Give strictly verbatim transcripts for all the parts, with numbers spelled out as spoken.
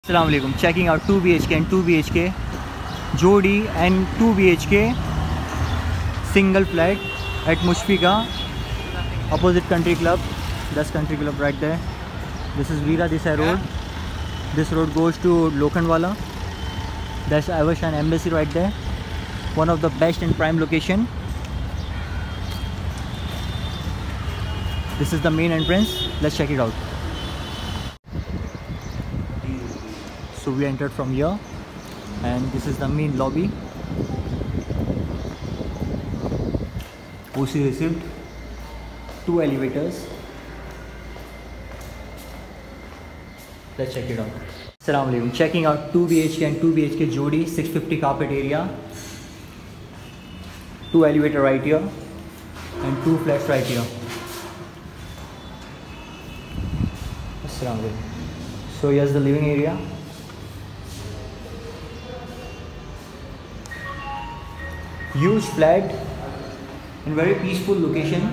Assalamu alaikum. Checking out two B H K and two B H K Jodi and two B H K single flat at Mushfiqa opposite country club. That's country club right there. This is Veera Desai Road. This road goes to Lokhandwala. That's Avashan Embassy right there. One of the best in prime location. This is the main entrance. Let's check it out. So we entered from here and this is the main lobby. O C received, two elevators. Let's check it out. Assalamu alaikum. Checking out two B H K and two B H K Jodi, six fifty carpet area. Two elevator right here and two flats right here. Assalamu alaikum. So here's the living area. Huge flat in very peaceful location,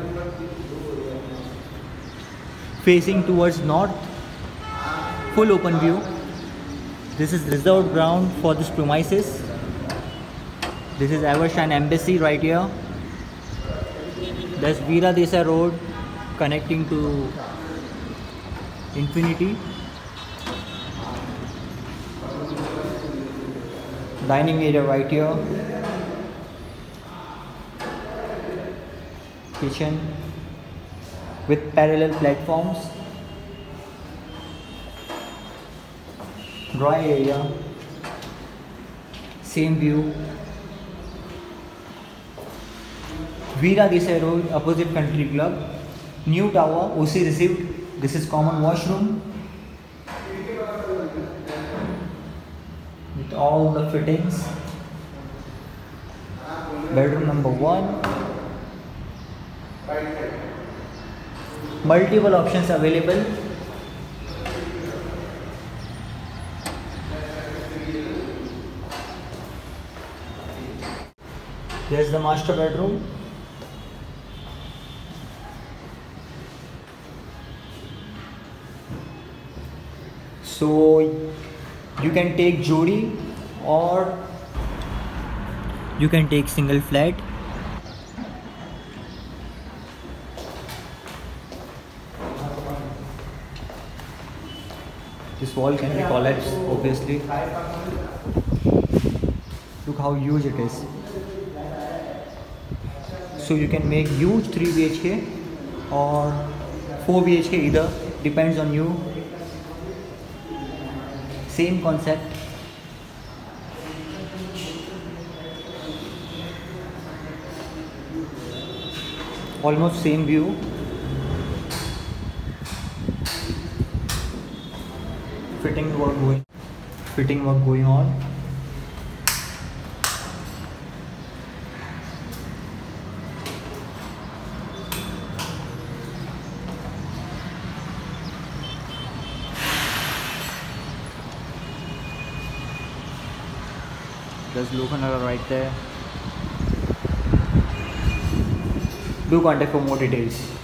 facing towards north, full open view. This is reserved ground for this premises. This is Avashan Embassy right here. That's Veera Desai Road connecting to infinity. Dining area right here. Kitchen with parallel platforms, dry area, same view. Veera Desai Road opposite country club, new tower, O C received. This is common washroom with all the fittings. Bedroom number one. Multiple options available. There's the master bedroom. So you can take Jodi or you can take single flat. This wall can be collapsed, obviously. Look how huge it is. So you can make huge three B H K or four B H K, either, depends on you. Same concept. Almost same view. Fitting work going, fitting work going on. There's Lokhandwala right there. Do contact for more details.